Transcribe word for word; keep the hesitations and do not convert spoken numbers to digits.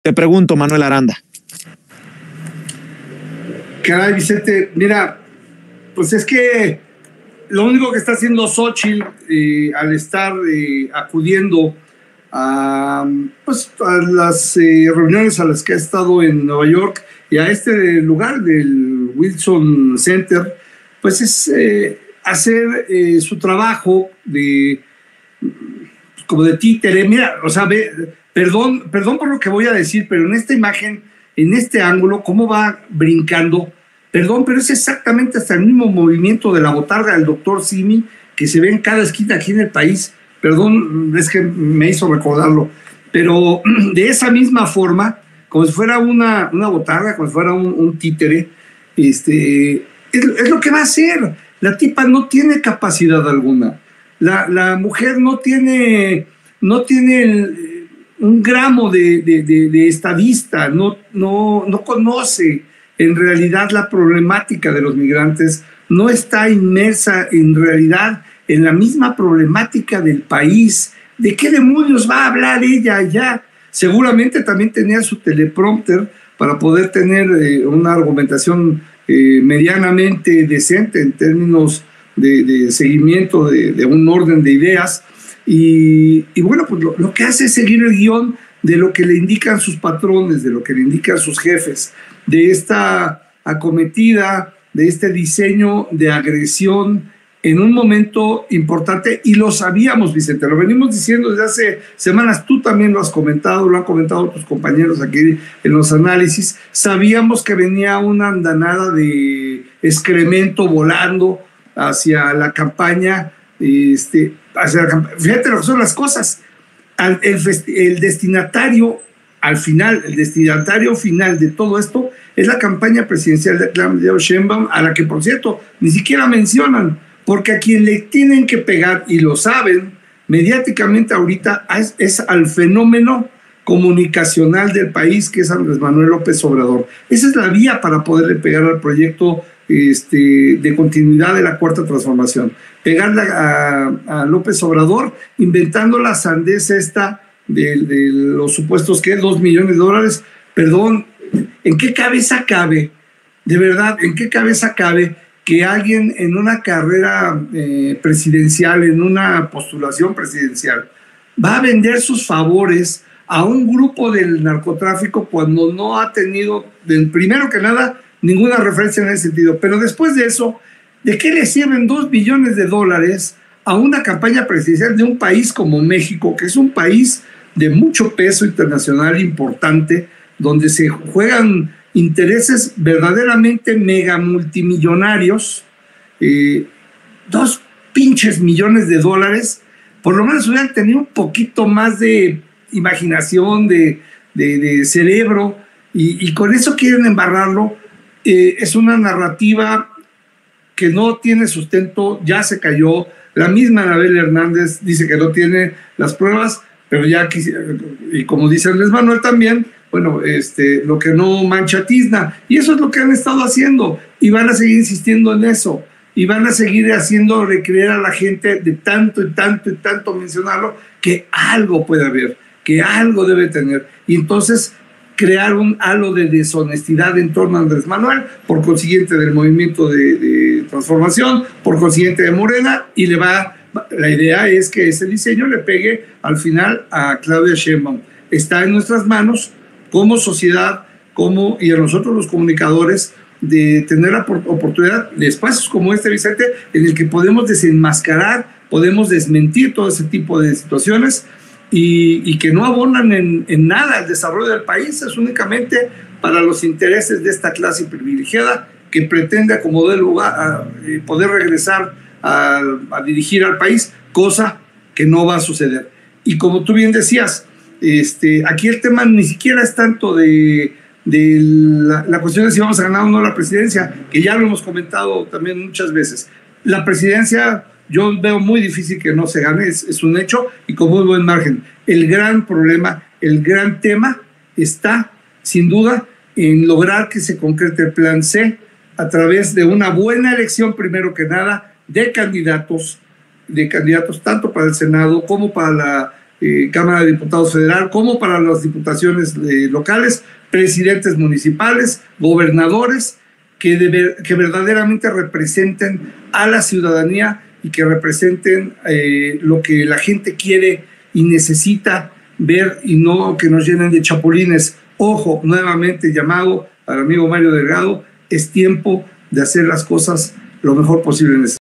Te pregunto, Manuel Aranda. Caray, Vicente, mira, pues es que lo único que está haciendo Xóchitl eh, al estar eh, acudiendo a, pues, a las eh, reuniones a las que ha estado en Nueva York y a este lugar del Wilson Center, pues es eh, hacer eh, su trabajo de como de títere. Mira, o sea, ve, perdón, perdón por lo que voy a decir, pero en esta imagen, en este ángulo, cómo va brincando, perdón, pero es exactamente hasta el mismo movimiento de la botarga del doctor Simi que se ve en cada esquina aquí en el país. Perdón, es que me hizo recordarlo, pero de esa misma forma, como si fuera una, una botarga, como si fuera un, un títere, este, es, es lo que va a hacer. La tipa no tiene capacidad alguna. La, la mujer no tiene, no tiene el, un gramo de, de, de, de estadista, no, no, no conoce en realidad la problemática de los migrantes, no está inmersa en realidad en la misma problemática del país. ¿De qué demonios va a hablar ella allá? Seguramente también tenía su teleprompter para poder tener eh, una argumentación eh, medianamente decente en términos de, de seguimiento de, de un orden de ideas. Y, y bueno, pues lo, lo que hace es seguir el guión de lo que le indican sus patrones, de lo que le indican sus jefes, de esta acometida, de este diseño de agresión en un momento importante, y lo sabíamos, Vicente, lo venimos diciendo desde hace semanas, tú también lo has comentado, lo han comentado tus compañeros aquí en los análisis, sabíamos que venía una andanada de excremento volando hacia la campaña, este, hacia la campaña. Fíjate lo que son las cosas, el, el, el destinatario al final, el destinatario final de todo esto es la campaña presidencial de Claudia Sheinbaum, a la que, por cierto, ni siquiera mencionan, porque a quien le tienen que pegar, y lo saben, mediáticamente ahorita es, es al fenómeno comunicacional del país, que es Andrés Manuel López Obrador. Esa es la vía para poderle pegar al proyecto este, de continuidad de la Cuarta Transformación. Pegarle a, a López Obrador, inventando la sandez esta de, de los supuestos, que dos millones de dólares. Perdón, ¿en qué cabeza cabe? De verdad, ¿en qué cabeza cabe que alguien en una carrera eh, presidencial, en una postulación presidencial, va a vender sus favores a un grupo del narcotráfico cuando no ha tenido, primero que nada, ninguna referencia en ese sentido? Pero después de eso, ¿de qué le sirven dos billones de dólares a una campaña presidencial de un país como México, que es un país de mucho peso internacional importante, donde se juegan intereses verdaderamente mega multimillonarios, eh, dos pinches millones de dólares? Por lo menos hubieran tenido un poquito más de imaginación, de, de, de cerebro, y, y con eso quieren embarrarlo. Eh, es una narrativa que no tiene sustento, ya se cayó. La misma Anabel Hernández dice que no tiene las pruebas, pero ya, y como dice Andrés Manuel también, bueno, este, lo que no mancha tizna, y eso es lo que han estado haciendo, y van a seguir insistiendo en eso, y van a seguir haciendo recreer a la gente de tanto y tanto y tanto mencionarlo, que algo puede haber, que algo debe tener, y entonces crear un halo de deshonestidad en torno a Andrés Manuel, por consiguiente del movimiento de, de transformación, por consiguiente de Morena, y le va, la idea es que ese diseño le pegue al final a Claudia Sheinbaum. Está en nuestras manos como sociedad, como, y a nosotros los comunicadores, de tener la oportunidad de espacios como este, Vicente, en el que podemos desenmascarar, podemos desmentir todo ese tipo de situaciones, y, y que no abonan en, en nada al desarrollo del país, es únicamente para los intereses de esta clase privilegiada que pretende acomodar el lugar, a, eh, poder regresar a, a dirigir al país, cosa que no va a suceder. Y como tú bien decías, Este, aquí el tema ni siquiera es tanto de, de la, la cuestión de si vamos a ganar o no la presidencia, que ya lo hemos comentado también muchas veces. La presidencia yo veo muy difícil que no se gane, es, es un hecho, y con muy buen margen. El gran problema, el gran tema está sin duda en lograr que se concrete el plan C a través de una buena elección, primero que nada, de candidatos, de candidatos tanto para el Senado como para la eh, Cámara de Diputados Federal como para las diputaciones eh, locales, presidentes municipales, gobernadores, que, de ver, que verdaderamente representen a la ciudadanía y que representen eh, lo que la gente quiere y necesita ver, y no que nos llenen de chapulines. Ojo, nuevamente llamado al amigo Mario Delgado, es tiempo de hacer las cosas lo mejor posible en este